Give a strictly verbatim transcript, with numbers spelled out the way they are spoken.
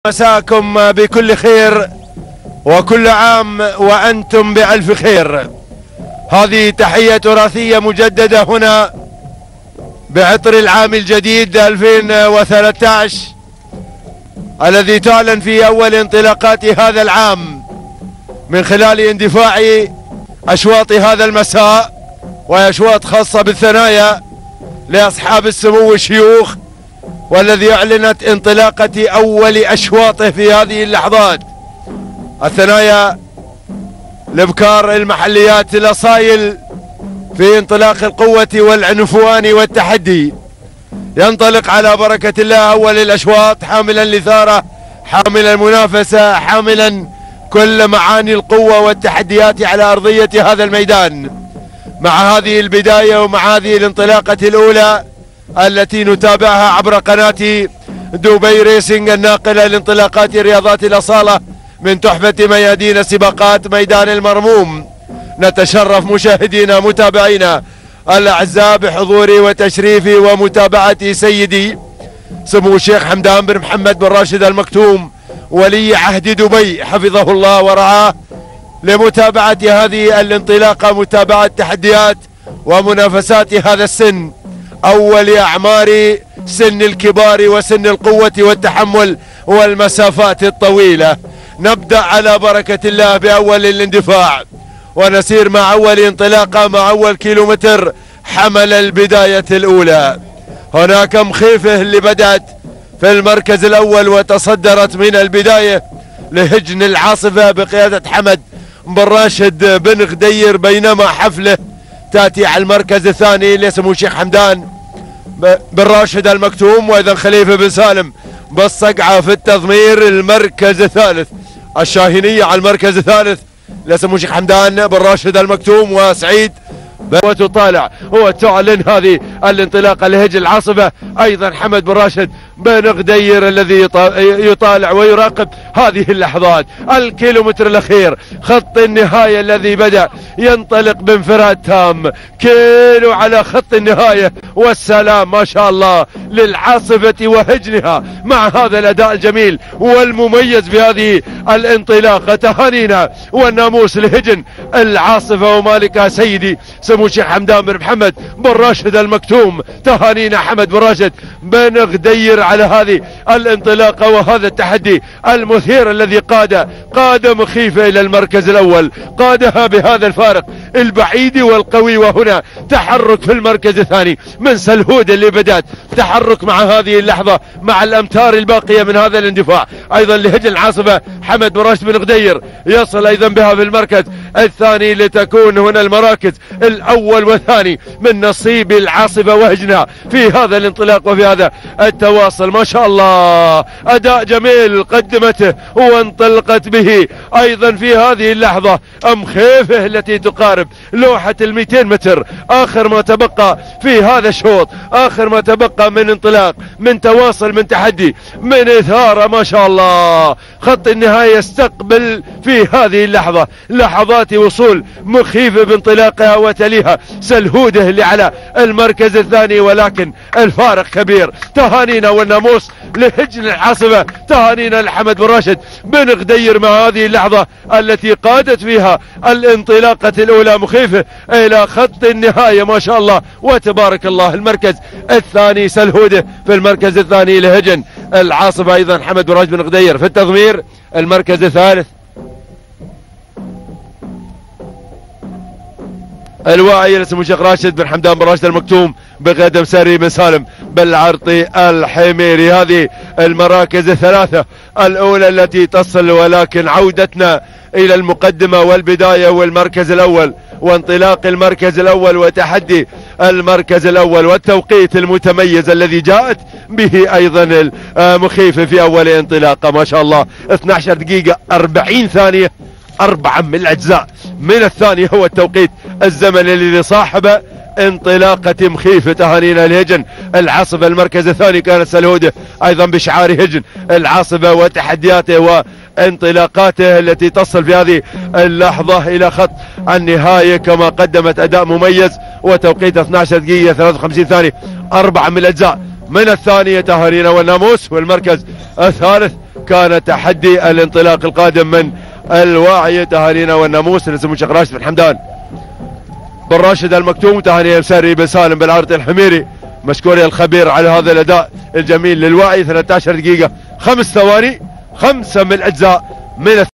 مساكم بكل خير وكل عام وأنتم بألف خير. هذه تحية تراثية مجددة هنا بعطر العام الجديد ألفين وثلاثة عشر الذي تعلن في أول انطلاقات هذا العام من خلال اندفاع أشواط هذا المساء، وأشواط خاصة بالثنايا لأصحاب السمو الشيوخ، والذي أعلنت انطلاقة أول أشواطه في هذه اللحظات. الثنايا لابكار المحليات الأصايل في انطلاق القوة والعنفوان والتحدي. ينطلق على بركة الله أول الأشواط حاملا الإثارة، حاملا المنافسة، حاملا كل معاني القوة والتحديات على أرضية هذا الميدان. مع هذه البداية ومع هذه الانطلاقة الأولى التي نتابعها عبر قناة دبي ريسنج الناقلة لانطلاقات رياضات الأصالة من تحفة ميادين سباقات ميدان المرموم، نتشرف مشاهدينا متابعينا الأعزاء بحضور وتشريف ومتابعة سيدي سمو الشيخ حمدان بن محمد بن راشد المكتوم ولي عهد دبي حفظه الله ورعاه، لمتابعة هذه الانطلاقة، متابعة تحديات ومنافسات هذا السن، أول أعمار سن الكبار وسن القوة والتحمل والمسافات الطويلة. نبدأ على بركة الله بأول الاندفاع ونسير مع أول انطلاقة، مع أول كيلومتر حمل البداية الأولى. هناك مخيفة اللي بدأت في المركز الأول وتصدرت من البداية لهجن العاصفة بقيادة حمد بن راشد بن غدير، بينما حفله تأتي على المركز الثاني لسمو الشيخ حمدان بن راشد المكتوم، وأيضا خليفة بن سالم بالصقعة في التضمير. المركز الثالث الشاهينية على المركز الثالث لسمو الشيخ حمدان بن راشد المكتوم وسعيد وتطالع وتعلن هذه الانطلاقة لهجن العاصفة أيضا حمد بن راشد بن غدير الذي يطالع ويراقب هذه اللحظات. الكيلومتر الأخير، خط النهاية الذي بدأ ينطلق بانفراد تام، كيلو على خط النهاية، والسلام ما شاء الله للعاصفة وهجنها مع هذا الأداء الجميل والمميز بهذه الانطلاقة. تهانينا والناموس لهجن العاصفة ومالكها سيدي سمو الشيخ حمدان بن محمد بن راشد المكتوم. تهانينا حمد بن راشد بن غدير على هذه الانطلاقة وهذا التحدي المثير الذي قاد قاد مخيفة إلى المركز الأول، قادها بهذا الفارق البعيد والقوي. وهنا تحرك في المركز الثاني من سلهود اللي بدأت تحرك مع هذه اللحظة مع الأمتار الباقية من هذا الاندفاع. أيضا لهجن العاصفة حمد بن راشد بن غدير يصل أيضا بها في المركز الثاني، لتكون هنا المراكز الأول والثاني من نصيب العاصفة وهجنها في هذا الانطلاق وفي هذا التواصل. ما شاء الله أداء جميل قدمته وانطلقت به أيضا في هذه اللحظة مخيفة التي تقارب لوحة المئتين متر. آخر ما تبقى في هذا الشوط، آخر ما تبقى من انطلاق، من تواصل، من تحدي، من إثارة. ما شاء الله خط النهاية يستقبل في هذه اللحظة لحظات وصول مخيفة بانطلاقها، وتليها سلهوده اللي على المركز الثاني، ولكن الفارق كبير. تهانينا والناموس لهجن العاصفة، تهانينا لحمد بن راشد بن غدير مع هذه اللحظة التي قادت فيها الانطلاقة الأولى مخيفة إلى خط النهاية. ما شاء الله وتبارك الله. المركز الثاني سلهوده في المركز الثاني لهجن العاصفة، أيضا حمد بن راشد بن غدير في التضمير. المركز الثالث الواعي لسمو الشيخ راشد بن حمدان بن راشد المكتوم بقدم سري بن سالم بالعرطي الحميري. هذه المراكز الثلاثة الأولى التي تصل، ولكن عودتنا إلى المقدمة والبداية والمركز الأول وانطلاق المركز الأول وتحدي المركز الأول والتوقيت المتميز الذي جاءت به أيضا المخيفة في أول انطلاقة. ما شاء الله اثنتي عشرة دقيقة أربعين ثانية، أربعة من الأجزاء من الثانية هو التوقيت الزمن الذي صاحب انطلاقة مخيفة. تهانينا الهجن العاصفة. المركز الثاني كانت سلهوده أيضا بشعار هجن العاصفة وتحدياته وانطلاقاته التي تصل في هذه اللحظة إلى خط النهاية، كما قدمت أداء مميز وتوقيت اثنتي عشرة دقيقة ثلاثة وخمسين ثانية، أربعة من الأجزاء من الثانية. تهانينا والناموس. والمركز الثالث كان تحدي الانطلاق القادم من الواعية. تهانينا والناموس لسمو الشيخ راشد بن حمدان بن راشد المكتوم، تهاني مسري بن سالم بن عارض الحميري، مشكوري الخبير على هذا الاداء الجميل للواعي. ثلاث عشرة دقيقة خمس ثواني، خمسة من الاجزاء من